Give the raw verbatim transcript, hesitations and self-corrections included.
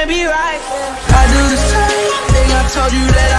can't be right. I do the same thing I told you that